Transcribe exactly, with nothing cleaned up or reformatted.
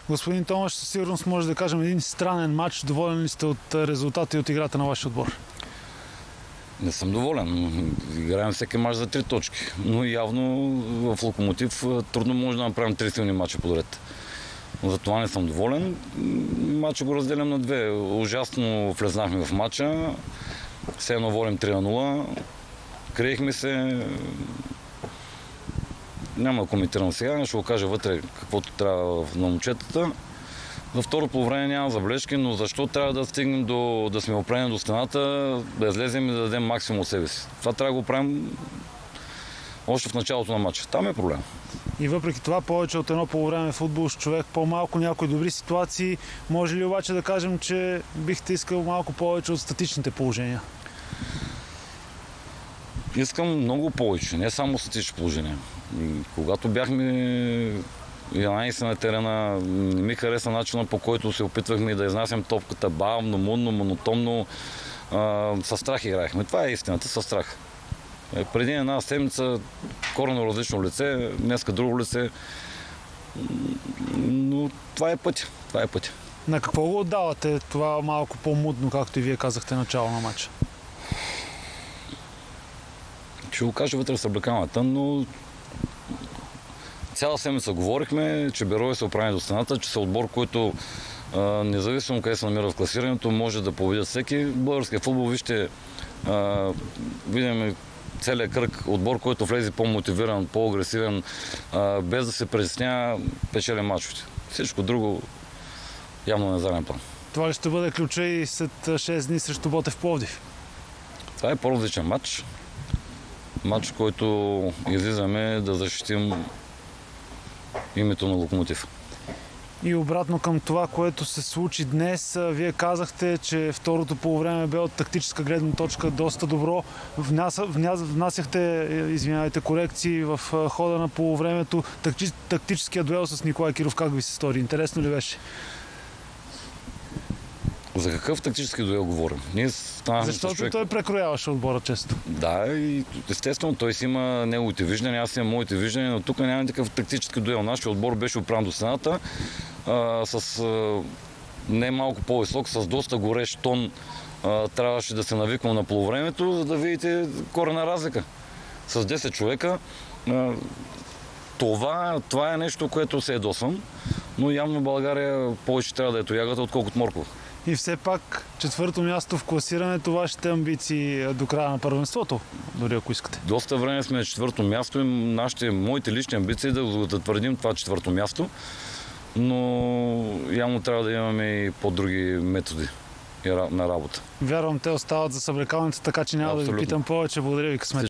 Господин Томаш, със сигурност може да кажем един странен матч. Доволен ли сте от резултата и от играта на вашия отбор? Не съм доволен. Играем всеки мач за три точки. Но явно в Локомотив трудно може да направим три силни мача подред. Затова не съм доволен. Матча го разделям на две. Ужасно влезнахме в матча. Все едно водим три на нула. Криехме се. Няма да коментирам сега, ще го кажа вътре каквото трябва на момчетата. За второ по време няма забележки, но защо трябва да стигнем до, да сме опрени до стената, да излезем и да дадем максимум от себе си. Това трябва да го правим още в началото на матча. Там е проблем. И въпреки това, повече от едно полувреме футбол с човек, по-малко някои добри ситуации. Може ли обаче да кажем, че бихте искал малко повече от статичните положения? Искам много повече, не само статични положения. И когато бяхме единайсет на терена, не ми хареса начина, по който се опитвахме да изнасям топката бавно, мудно, монотонно. Със страх играехме. Това е истината, със страх. Преди една седмица коренно различно лице, днеска друго лице. Но това е пътя. Това е пътя. На какво го отдавате това малко по-мудно, както и вие казахте начало на матча? Ще го кажа вътре в съблекалната, но цяла седмица говорихме, че Берое се оправи до стената, че са отбор, който а, независимо къде се намира в класирането, може да победят всеки. Българския футбол, вижте, а, видим целият кръг, отбор, който влезе по-мотивиран, по-агресивен, а, без да се притеснява, печели мачовете. Всичко друго явно не заден план. Това ли ще бъде ключа и след шест дни срещу Ботев Пловдив? Това е по-различен матч. Матч, който излизаме да защитим името на Локомотив. И обратно към това, което се случи днес, вие казахте, че второто полувреме бе от тактическа гледна точка доста добро. Внася, вня, внасяхте, извинявайте, корекции в хода на полувремето. Такти, тактическия дуел с Николай Киров, как ви се стори? Интересно ли беше? За какъв тактически дуел говорим? Ние Защото човек... той прекрояваше отбора често. Да, и естествено той си има неговите виждания, аз имам моите виждания, но тук няма такъв тактически дуел. Нашия отбор беше оправен до стената а, с а, не малко по-висок, с доста горещ тон. А, трябваше да се навиквам на полувремето, за да видите корена разлика. С десет човека. А, това, това е нещо, което се ядосвам, но явно България повече трябва да е тоягата, отколкото моркова. И все пак четвърто място в класирането, вашите амбиции до края на първенството, дори ако искате. Доста време сме на четвърто място и нашите, моите лични амбиции да го затвърдим това четвърто място, но явно трябва да имаме и по-други методи на работа. Вярвам, те остават за съблекалните, така че няма Абсолютно. Да ви питам повече. Благодаря ви, късмет.